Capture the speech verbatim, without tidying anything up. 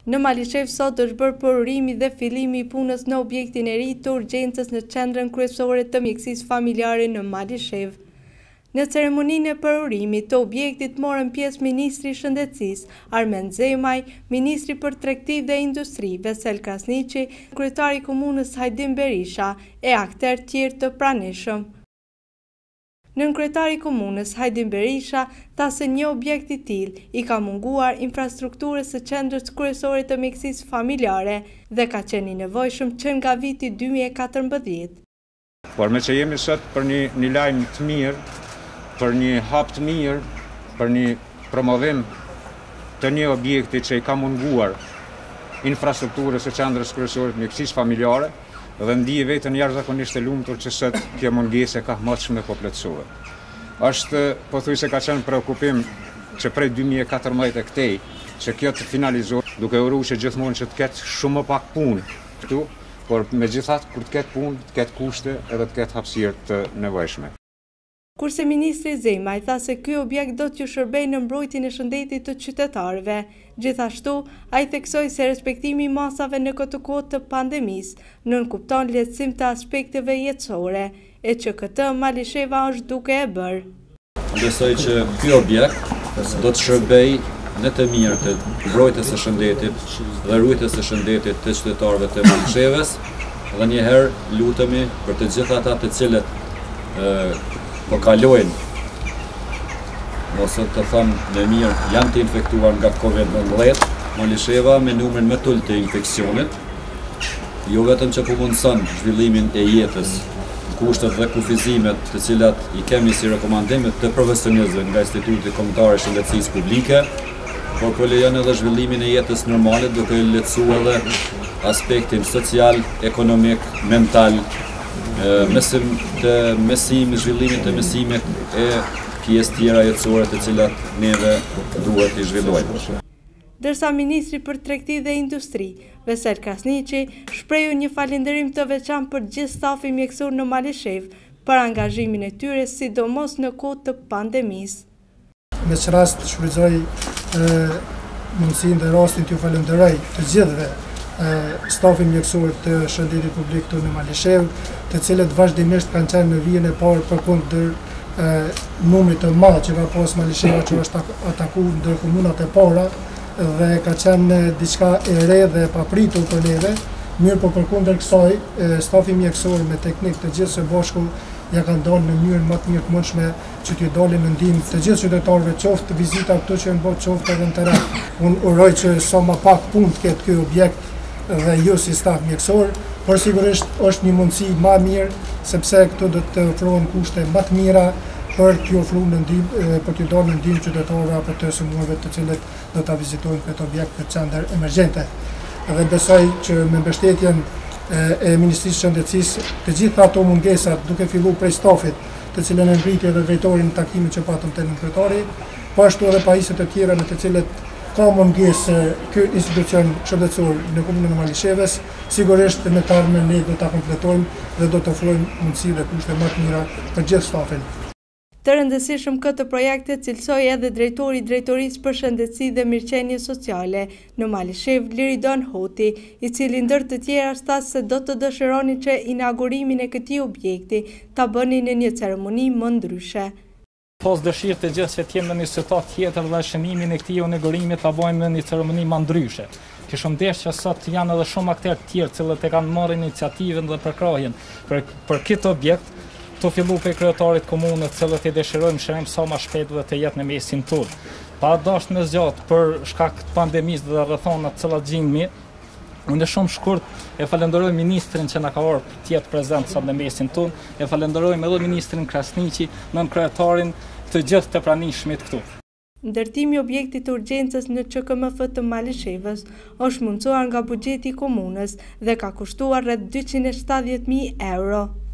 Në Malishevë sot është bërë përurimi dhe fillimi i punës në objektin e ri të urgjencës në Qendrën Kryesore të Mjekësisë Familjare në Malishevë. Në ceremoninë e përurimit të objektit morën pjesë ministri i shëndetësisë, Armend Zemaj, ministri për tregti dhe industri, Vesel Krasniqi, kryetari Komunës Hajdin Berisha e aktorë tjerë të pranishëm. Nënkryetari Komunës Hajdin Berisha tha se një objekt i tillë i ka munguar infrastrukturës së Qendrës Kryesore të Mjekësisë Familjare dhe ka qenë i nevojshëm që nga viti dy mijë e katërmbëdhjetë. Por me që jemi sot për një, një lajm të mirë, për një hap të mirë, për një promovim të një objekti që i ka munguar infrastrukturës së Qendrës Kryesore të Mjekësisë Familjare, dhe ndije vetën jashtëzakonisht e lumtur që sot kjo mungesë ka mëshme po plotësohet. Është pothuajse ka qenë preokupim që prej dy mijë e katërmbëdhjetë e këtej që kjo të finalizohet, duke u që gjithmonë që të ketë shumë më pak punë këtu, por megjithatë kur të ketë punë, të ketë kushte edhe të ketë hapësirë të nevojshme. Kurse ministri Zemaj tha se ky objekt do t'ju shërbejë në mbrojtjen e shëndetit të qytetarëve. Gjithashtu, ai theksoi se respektimi i masave në këtë kohë të pandemisë nënkupton lehtësim të aspekteve jetësore, e që këtë Malisheva është duke e bërë. Besoj që ky objekt do të shërbejë në të mirë të mbrojtjes së shëndetit dhe ruajtjes së shëndetit të qytetarëve të Malishevës, dhe njëherë lutemi për të gjithë ata të cilët ë po kalojnë, ose të thënë në mirë, janë të infektuar nga kovid nëntëmbëdhjetë, Malisheva me numrin më të ulët të infeksionit, jo vetëm që po mundson zhvillimin e jetës, kushtet dhe kufizimet të cilat i kemi si rekomandimet të profesionistëve nga Instituti Kombëtar i Shëndetësisë Publike, por po lejon edhe zhvillimin e jetës normale duke lehtësuar edhe aspektin social, ekonomik, mental, mesim të mesimit, zhvillimit të mesimit e pjesë tjera jetësore të cilat neve duhet të zhvillojmë. Dërsa ministri për tregti dhe industri, Vesel Krasniqi, shprehu një falënderim të veçantë për gjithë stafi mjekësor në Malishevë për angazhimin e tyre sidomos në kohë të pandemisë. Me që rast shfrytëzoj mundësinë dhe rastin t'ju falenderoj të gjithëve stafin mjekësor të shëndetit publik këtu në Malishevë, të cilët vazhdimisht kanë qenë në vijën e parë përkundër numrit të madh që ka pas Malisheva që është atakuar ndër komunat e para dhe ka qenë diçka e re dhe e papritur për neve. Mirë, po përkundër kësaj, stafi mjekësor me teknikë të gjithë së bashku ja kanë dalë në mënyrën më të mirë të mundshme që t'ju dalin në ndihmë të gjithë qytetarëve, qoftë vizita këtu që janë bërë, qoftë edhe në terren. Unë uroj që sa më pak punë të ketë ky objekt dhe ju si staf mjekësor, por sigurisht është një mundësi më e mirë sepse këtu do të ofrohen kushte më të mira për t'ju ofruar në ndihmë, për t'ju dalë në ndihmë qytetarëve apo të sëmurëve të cilët do ta vizitojnë këtë objekt në qendër emergjente. Dhe besoj që me mbështetjen e Ministrisë së Shëndetësisë, të gjitha ato mungesat duke filluar prej stafit, të cilën e ngriti edhe drejtori në takimin që patëm te nënkryetari, po ashtu edhe pajisjet e tjera me të cilët ka mungesë ky institucion shëndetësor në komunën e Malishevës, sigurisht në të ardhmen ne do ta kompletojmë dhe do të ofrojmë mundësi dhe kushte më të mira për gjithë stafin. Të rëndësishëm këtë projekte cilësoi edhe drejtori i drejtorisë për shëndetësi dhe mirëqenie sociale në Malishevë, Hoti, i cili ndër të tjera tha se do të dëshironi që inaugurimin e këtij objekti ta bëni në një ceremoni më ndryshe. Pos dëshirë të gjithë që t'jemi në një situat tjetër dhe shënimin e këtij inaugurimi ta bëjmë në një ceremoni më ndryshe. Kishëm ndesh që sot janë edhe shumë aktorë tjerë cilët e kanë marrë iniciativën dhe përkrahin për, për këtë objekt, të fillu për kryetarit komunës cilët i dëshirojmë shërim sa më shpejt dhe të jetë në mesin tonë. Pa dasht me zgjatë për shkak të pandemisë dhe rrethonat cilat gjinjmi, unë shumë shkurt e falenderoj ministrin që na ka ardhur të jetë prezant sot në mesin tonë, e falenderojmë edhe ministrin Krasniqi, nënkryetarin të gjithë të pranishmit këtu. Ndërtimi i objektit të urgjencës në Q K M F të Malishevës është mundsuar nga buxheti i komunës dhe ka kushtuar rreth dyqind e shtatëdhjetë mijë euro.